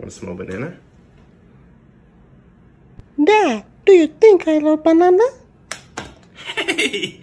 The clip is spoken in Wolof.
Want a small banana? Dad, do you think I love banana? Hey!